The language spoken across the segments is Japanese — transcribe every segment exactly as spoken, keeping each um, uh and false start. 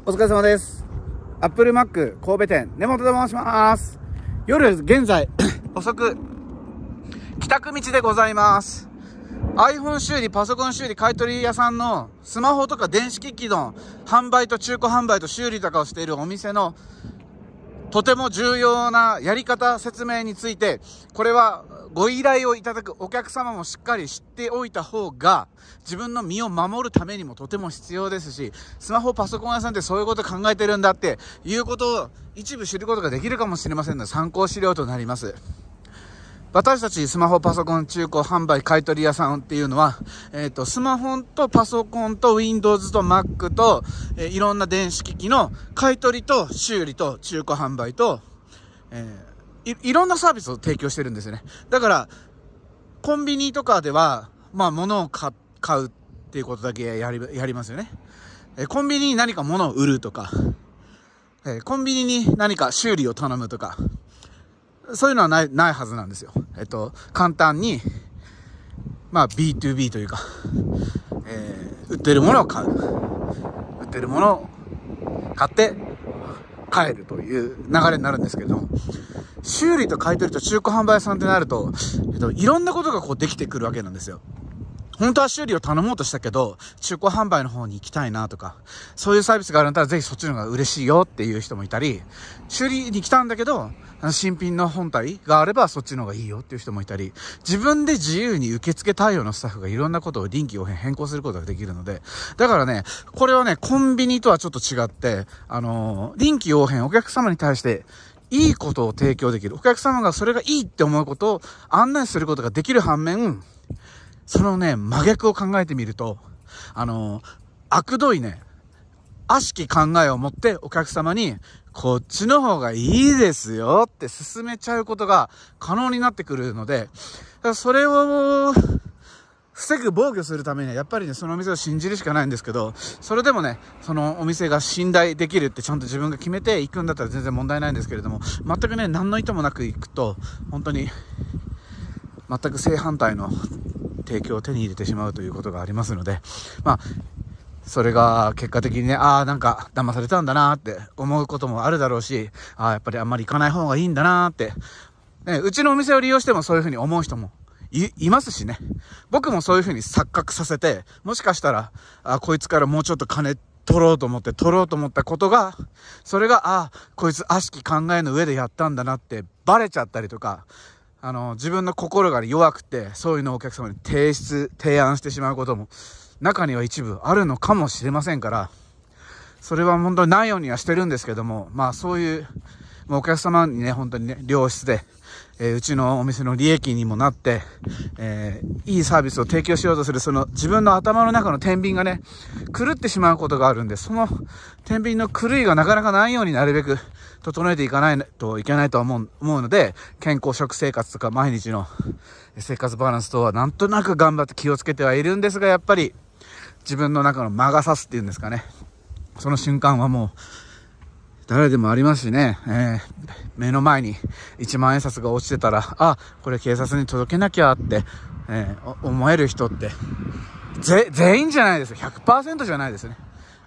お疲れ様です。アップルマック神戸店根本と申します。夜現在遅く帰宅道でございます。 iPhone 修理、パソコン修理、買取屋さんのスマホとか電子機器の販売と中古販売と修理とかをしているお店のとても重要なやり方説明について、これはご依頼をいただくお客様もしっかり知っておいた方が自分の身を守るためにもとても必要ですし、スマホパソコン屋さんってそういうこと考えてるんだっていうことを一部知ることができるかもしれませんので、参考資料となります。私たちスマホパソコン中古販売買取屋さんっていうのは、えっと、スマホとパソコンと Windows と Mac と、えー、いろんな電子機器の買取と修理と中古販売と、えー、い, いろんなサービスを提供してるんですよね。だから、コンビニとかでは、まあ、物を買うっていうことだけやり、やりますよね。えー、コンビニに何か物を売るとか、えー、コンビニに何か修理を頼むとか、そういうのはない、ないはずなんですよ。えっと、簡単に、まあ ビーツービー というか、えー、売ってるものを買う。売ってるものを買って帰るという流れになるんですけれども、修理と買い取りと中古販売屋さんってなると、えっと、いろんなことがこうできてくるわけなんですよ。本当は修理を頼もうとしたけど、中古販売の方に行きたいなとか、そういうサービスがあるんだったらぜひそっちの方が嬉しいよっていう人もいたり、修理に来たんだけど、新品の本体があればそっちの方がいいよっていう人もいたり、自分で自由に受付対応のスタッフがいろんなことを臨機応変変更することができるので、だからね、これはね、コンビニとはちょっと違って、あのー、臨機応変お客様に対していいことを提供できる。お客様がそれがいいって思うことを案内することができる反面、そのね、真逆を考えてみると、あのー、悪どいね、悪しき考えを持ってお客様に、こっちの方がいいですよって勧めちゃうことが可能になってくるので、だからそれを防ぐ、防御するためにはやっぱりね、そのお店を信じるしかないんですけど、それでもね、そのお店が信頼できるってちゃんと自分が決めていくんだったら全然問題ないんですけれども、全くね、何の意図もなくいくと、本当に全く正反対の提供を手に入れてしまうということがありますので、まあ、それが結果的にね、ああ、なんか騙されたんだなーって思うこともあるだろうし、ああ、やっぱりあんまり行かない方がいいんだなーって、ね、うちのお店を利用してもそういうふうに思う人もい、いますしね。僕もそういうふうに錯覚させて、もしかしたら、あこいつからもうちょっと金取ろうと思って、取ろうと思ったことが、それが、ああ、こいつ悪しき考えの上でやったんだなってバレちゃったりとか、あの、自分の心が弱くて、そういうのをお客様に提出、提案してしまうことも、中には一部あるのかもしれませんから、それは本当にないようにはしてるんですけども、まあそういう、もうお客様にね、本当にね、良質で、えー、うちのお店の利益にもなって、えー、いいサービスを提供しようとする、その自分の頭の中の天秤がね、狂ってしまうことがあるんで、その天秤の狂いがなかなかないようになるべく整えていかないといけないと思う、思うので、健康食生活とか毎日の生活バランスとはなんとなく頑張って気をつけてはいるんですが、やっぱり自分の中の魔が差すっていうんですかね。その瞬間はもう、誰でもありますしね、えー、目の前にいちまん円札が落ちてたら、あ、これ警察に届けなきゃって、えー、思える人って、ぜ、全員じゃないですよ。ひゃくパーセント じゃないですね。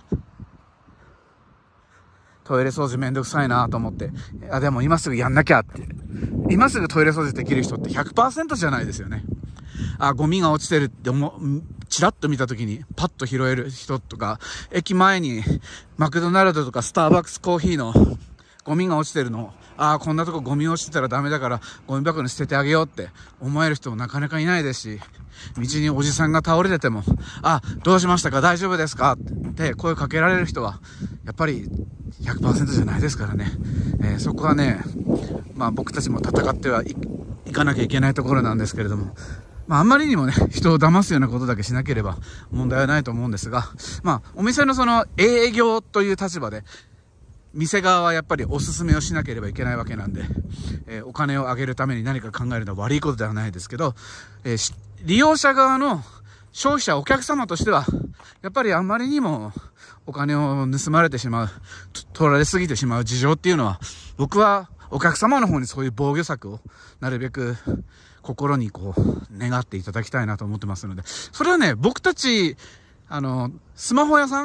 トイレ掃除めんどくさいなと思って、あ、でも今すぐやんなきゃって。今すぐトイレ掃除できる人って ひゃくパーセント じゃないですよね。あ、ゴミが落ちてるって思う、チラッと見たときにパッと拾える人とか、駅前にマクドナルドとかスターバックスコーヒーのゴミが落ちてるの、ああ、こんなとこゴミ落ちてたらダメだからゴミ箱に捨ててあげようって思える人もなかなかいないですし、道におじさんが倒れてても、あ、どうしましたか、大丈夫ですかって声かけられる人はやっぱり ひゃくパーセント じゃないですからね。えー、そこはね、まあ僕たちも戦ってはいいかなきゃいけないところなんですけれども、まああんまりにもね、人を騙すようなことだけしなければ問題はないと思うんですが、まあお店のその営業という立場で、店側はやっぱりおすすめをしなければいけないわけなんで、えー、お金を上げるために何か考えるのは悪いことではないですけど、えー、利用者側の消費者、お客様としては、やっぱりあんまりにもお金を盗まれてしまう、取られすぎてしまう事情っていうのは、僕はお客様の方にそういう防御策をなるべく心にこう願っていただきたいなと思ってますので、それはね、僕たちあのスマホ屋さん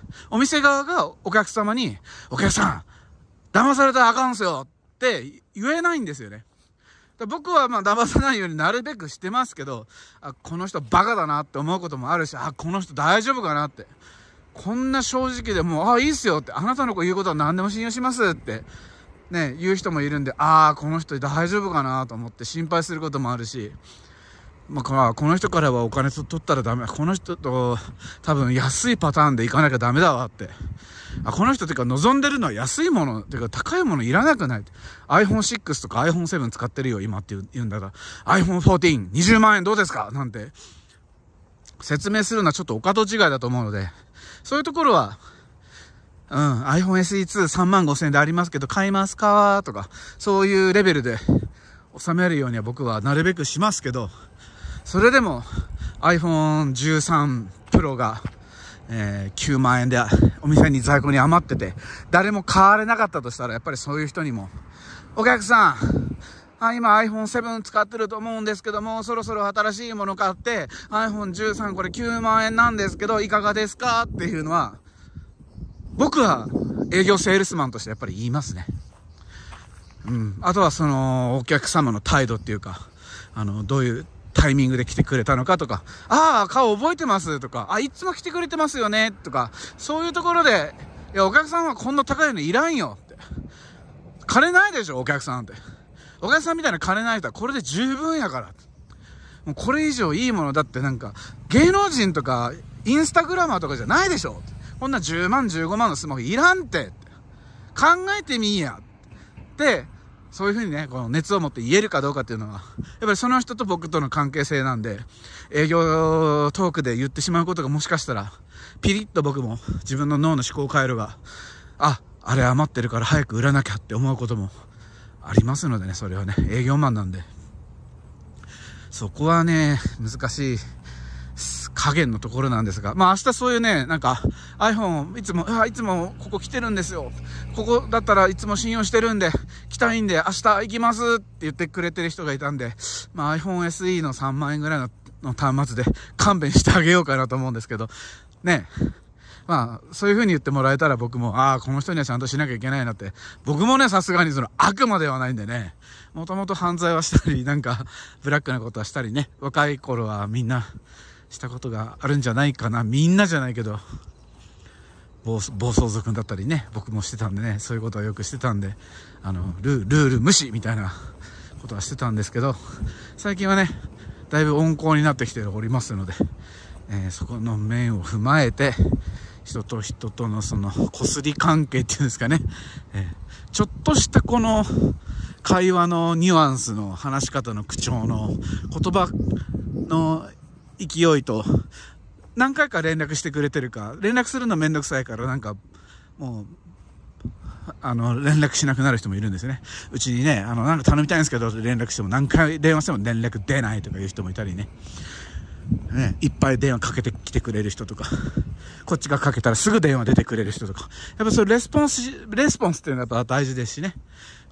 お店側がお客様に、お客さん、騙されたらあかんすよって言えないんですよね。僕はまあ騙さないようになるべくしてますけど、あ、この人バカだなって思うこともあるし、あ、この人大丈夫かなって。こんな正直でもう、あ、いいっすよって、あなたの子言うことは何でも信用しますって、ね、言う人もいるんで、ああ、この人大丈夫かなと思って心配することもあるし、まあ、この人からはお金取ったらダメ。この人と多分安いパターンで行かなきゃダメだわって。あ、この人っていうか望んでるのは安いものっていうか高いものいらなくない。アイフォンシックス とか アイフォンセブン 使ってるよ今って言うんだから アイフォンフォーティーンにじゅうまんえんどうですかなんて説明するのはちょっとお門違いだと思うので、そういうところはうん アイフォンエスイーツーさんまんごせんえんでありますけど買いますかとかそういうレベルで収めるようには僕はなるべくしますけど、それでも アイフォンじゅうさんプロ が、えー、きゅうまんえんでお店に在庫に余ってて誰も買われなかったとしたら、やっぱりそういう人にもお客さん、あ、今 アイフォンセブン 使ってると思うんですけども、そろそろ新しいもの買って アイフォンじゅうさん これきゅうまんえんなんですけどいかがですかっていうのは僕は営業セールスマンとしてやっぱり言いますね。うん。あとはそのお客様の態度っていうか、あのどういうタイミングで来てくれたのかとか、ああ、顔覚えてますとか、あ、いつも来てくれてますよねとか、そういうところで、いや、お客さんはこんな高いのいらんよって。金ないでしょ、お客さんって。お客さんみたいな金ない人はこれで十分やから。もうこれ以上いいものだってなんか、芸能人とか、インスタグラマーとかじゃないでしょ。こんなじゅうまん、じゅうごまんのスマホいらんって。考えてみいや。って、そういうふうにね、この熱を持って言えるかどうかっていうのは、やっぱりその人と僕との関係性なんで、営業トークで言ってしまうことがもしかしたら、ピリッと僕も自分の脳の思考回路が、あ、あれ余ってるから早く売らなきゃって思うこともありますのでね、それはね、営業マンなんで。そこはね、難しい加減のところなんですが、まあ明日そういうね、なんか iPhone いつも、あ、いつもここ来てるんですよ。ここだったらいつも信用してるんで、来たいんで明日行きますって言ってくれてる人がいたんで、まあ iPhone エスイー のさんまんえんぐらいのの端末で勘弁してあげようかなと思うんですけど、ね。まあ、そういう風に言ってもらえたら僕も、ああ、この人にはちゃんとしなきゃいけないなって。僕もね、さすがにその悪魔ではないんでね、もともと犯罪はしたり、なんか、ブラックなことはしたりね、若い頃はみんなしたことがあるんじゃないかな。みんなじゃないけど、暴暴走族だったりね、僕もしてたんでね、そういうことはよくしてたんで、あの、ルール、ルール無視みたいなことはしてたんですけど、最近はね、だいぶ温厚になってきておりますので、えー、そこの面を踏まえて、人と人とのそのこすり関係っていうんですかね、えー、ちょっとしたこの会話のニュアンスの話し方の口調の言葉の勢いと、何回か連絡してくれてるか、連絡するのめんどくさいからなんかもうあの連絡しなくなる人もいるんですよね。うちにね、あのなんか頼みたいんですけど連絡しても何回電話しても連絡出ないとかいう人もいたりね。ね、いっぱい電話かけてきてくれる人とか、こっちがかけたらすぐ電話出てくれる人とか、やっぱそういうレスポンス、レスポンスっていうのがやっぱ大事ですしね。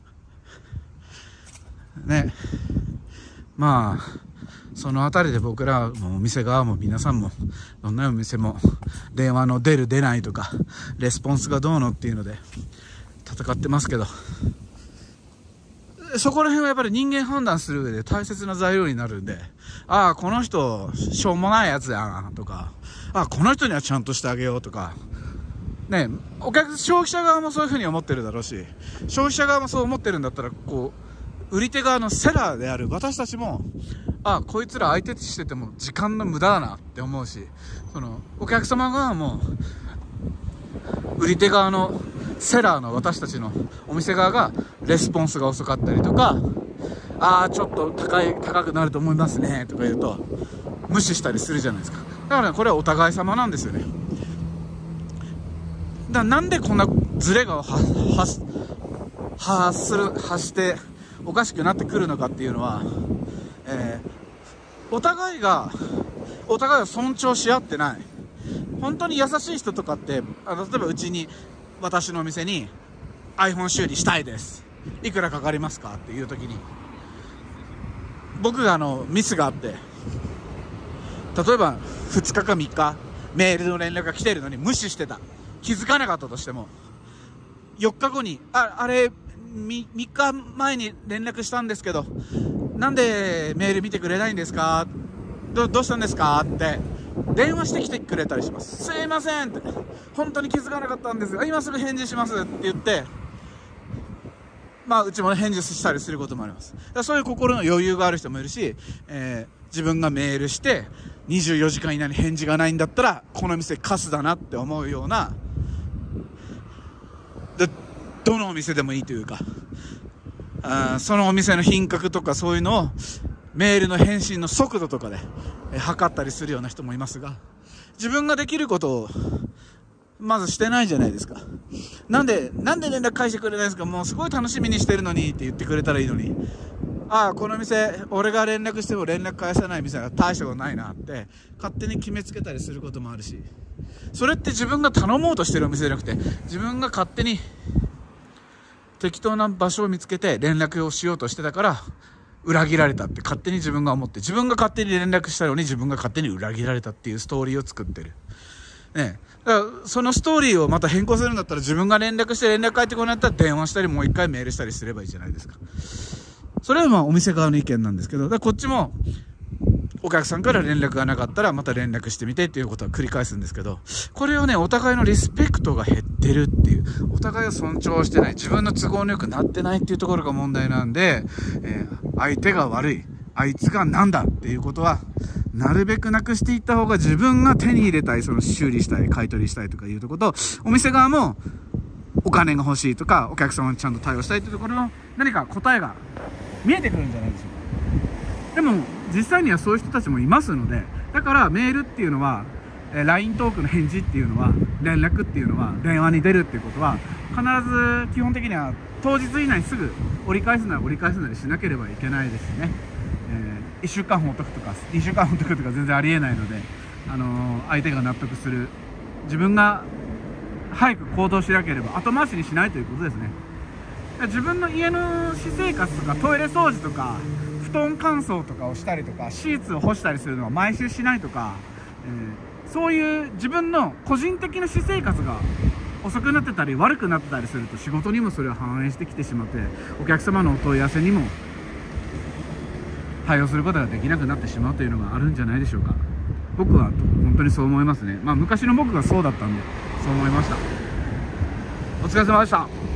ね。まあ、そのあたりで僕らもお店側も皆さんも、どんなお店も電話の出る出ないとか、レスポンスがどうのっていうので戦ってますけど、そこら辺はやっぱり人間判断する上で大切な材料になるんで、ああ、この人、しょうもないやつやな、とか、ああ、この人にはちゃんとしてあげようとか、ね、お客、消費者側もそういうふうに思ってるだろうし、消費者側もそう思ってるんだったら、こう、売り手側のセラーである私たちも、ああ、こいつら相手してても時間の無駄だなって思うし、その、お客様側も、売り手側のセラーの私たちのお店側がレスポンスが遅かったりとか、ああちょっと高い高くなると思いますねとか言うと無視したりするじゃないですか。だから、ね、これはお互い様なんですよね。だからなんでこんなズレが発する発しておかしくなってくるのかっていうのは、えー、お互いがお互いを尊重し合ってない。本当に優しい人とかって、あの例えばうちに私のお店に iPhone 修理したいです、いくらかかりますかっていう時に、僕があのミスがあって、例えばふつかかみっかメールの連絡が来てるのに無視してた、 気づかなかったとしても、よっかごに、あ、あれ、みみっかまえに連絡したんですけど、なんでメール見てくれないんですか、どどうしたんですかって電話してきてくれたりします。すいませんって、本当に気づかなかったんですが、今すぐ返事しますって言って、まあうちも返事したりすることもあります。だからそういう心の余裕がある人もいるし、えー、自分がメールしてにじゅうよじかん以内に返事がないんだったら、この店カスだなって思うような、でどのお店でもいいというか、あそのお店の品格とかそういうのをメールの返信の速度とかで測ったりするような人もいますが、自分ができることをまずしてないじゃないですか。なんでなんで連絡返してくれないんですか、もうすごい楽しみにしてるのにって言ってくれたらいいのに、ああこの店俺が連絡しても連絡返さない店は大したことないなって勝手に決めつけたりすることもあるし、それって自分が頼もうとしてるお店じゃなくて、自分が勝手に適当な場所を見つけて連絡をしようとしてたから裏切られたって勝手に自分が思って、自分が勝手に連絡したのに自分が勝手に裏切られたっていうストーリーを作ってるね。だからそのストーリーをまた変更するんだったら、自分が連絡して連絡返ってこないんだったら電話したりもう一回メールしたりすればいいじゃないですか。それはまあお店側の意見なんですけど、だからこっちもお客さんから連絡がなかったらまた連絡してみてっていうことは繰り返すんですけど、これをね、お互いのリスペクトが減ってるっていう、お互いを尊重してない、自分の都合のよくなってないっていうところが問題なんで、えー、相手が悪い、あいつがなんだっていうことはなるべくなくしていった方が、自分が手に入れたい、その修理したい、買い取りしたいとかいうところと、お店側もお金が欲しいとかお客様にちゃんと対応したいというところの何か答えが見えてくるんじゃないでしょうか。でも実際にはそういう人たちもいますので、だからメールっていうのは、え ライン トークの返事っていうのは、連絡っていうのは、電話に出るっていうことは必ず基本的には当日以内にすぐ折り返すなら折り返すなりしなければいけないですね。えー、いっしゅうかんほっとくとかにしゅうかんほっとくとか全然ありえないので、あのー、相手が納得する、自分が早く行動しなければ後回しにしないということですね。自分の家の私生活とかトイレ掃除とか布団乾燥とかをしたりとかシーツを干したりするのは毎週しないとか、えー、そういう自分の個人的な私生活が遅くなってたり悪くなってたりすると、仕事にもそれは反映してきてしまって、お客様のお問い合わせにも対応することができなくなってしまうというのがあるんじゃないでしょうか。僕は本当にそう思いますね。まあ昔の僕がそうだったんでそう思いました。お疲れ様でした。